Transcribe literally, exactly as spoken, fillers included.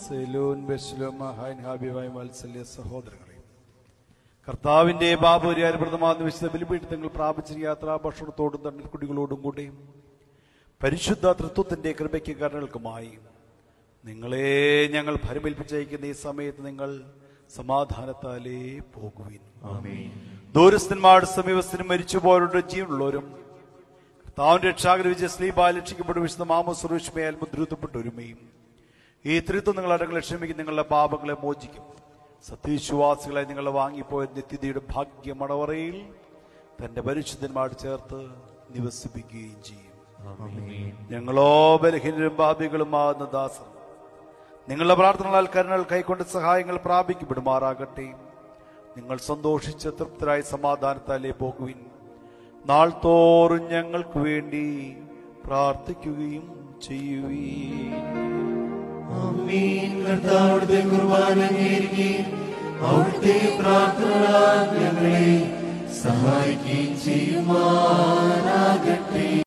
സെലൂൻ ബെസ്ലോം hind ഹാബിബായ് മത്സല്യ സഹോദരങ്ങളെ, കർത്താവിന്റെ ബാബുര്യാരപ്രദമാകുന്ന വിശുദ്ധ ബലിപീഠങ്ങൾ പ്രാപിച്ച യാത്രാ ഭക്ഷണത്തോടും തണ്ണീർക്കുടികളോടും കൂടെ പരിശുദ്ധ തൃത്വത്തിന്റെ കൃപയ്ക്ക് കരുണകൾക്കുമായി നിങ്ങളെ ഞങ്ങൾ ഭരമേൽപ്പിച്ചയക്കുന്ന ഈ സമയത്ത് നിങ്ങൾ സമാധാനത്താലേ പോകുവിൻ. ദൂരസ്ഥന്മാരുടെ സമീപസ്ഥനും മരിച്ചുപോയവരുടെ ജീവനുള്ളവരും കർത്താവിന്റെ രക്ഷാകര വിജയ സ്ലീബാൽ രക്ഷിക്കപ്പെട്ട വിശുദ്ധ മാമോസ്വരൂഷ്മയാൽ മുദ്രൂത്തപ്പെട്ടൊരുമയും ഈ ത്രിത്വം നിങ്ങൾ അടങ്ങളെ ക്ഷമിക്കും, നിങ്ങളുടെ പാപങ്ങളെ മോചിക്കും. സത്യവിശ്വാസികളെ നിങ്ങളെ വാങ്ങിപ്പോയ നിത്യതയുടെ ഭാഗ്യമടവറയിൽ തന്റെ പരിശുദ്ധന്മാർ ചേർത്ത് നിവസിപ്പിക്കുകയും ചെയ്യും. ഞങ്ങളോ ബലഹീനരും പാപികളുമാകുന്ന ദാസർ നിങ്ങളുടെ പ്രാർത്ഥനകളാൽ കരുണകൾ കൈക്കൊണ്ട് സഹായങ്ങൾ പ്രാപിക്കപ്പെടുമാറാകട്ടെ. നിങ്ങൾ സന്തോഷിച്ച് തൃപ്തരായി സമാധാനത്താലേ പോകുവിൻ. നാൾ തോറും ഞങ്ങൾക്ക് വേണ്ടി പ്രാർത്ഥിക്കുകയും ചെയ്യുവീൻ. കർത്താവിന്റെ കുർബാന അംഗീകരിക്കുകയും അവിടുത്തെ പ്രാർത്ഥനകളാൽ ഞങ്ങളെ സഹായിക്കുകയും ചെയ്യുമാറാകട്ടെ.